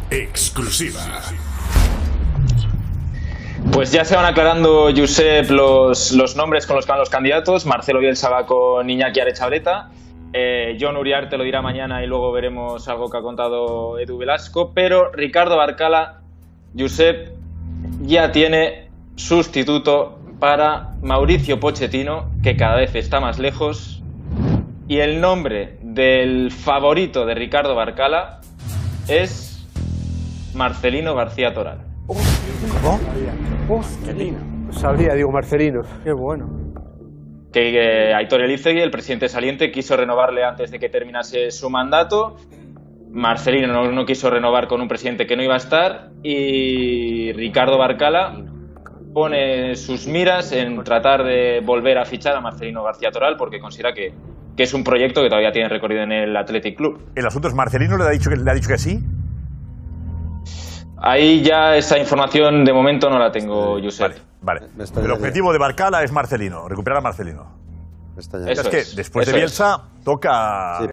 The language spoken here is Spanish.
Exclusiva. Pues ya se van aclarando, Josep, los nombres con los que van los candidatos. Marcelo Bielsa va con Iñaki Aretxabaleta. Jon Uriarte lo dirá mañana y luego veremos algo que ha contado Edu Velasco. Pero Ricardo Barcala, Josep, ya tiene sustituto para Mauricio Pochettino, que cada vez está más lejos. Y el nombre del favorito de Ricardo Barcala es Marcelino García Toral. ¿Cómo? Marcelino. Sabría, digo, Marcelino. Qué bueno. Que Aitor Elizegui, el presidente saliente, quiso renovarle antes de que terminase su mandato. Marcelino no quiso renovar con un presidente que no iba a estar. Y Ricardo Barcala pone sus miras en tratar de volver a fichar a Marcelino García Toral porque considera que es un proyecto que todavía tiene recorrido en el Athletic Club. ¿El asunto es Marcelino le ha dicho que sí? Ahí ya esa información de momento no la tengo, Josep. Vale. El objetivo de Barcala es Marcelino, recuperar a Marcelino. Eso es que después de Bielsa toca...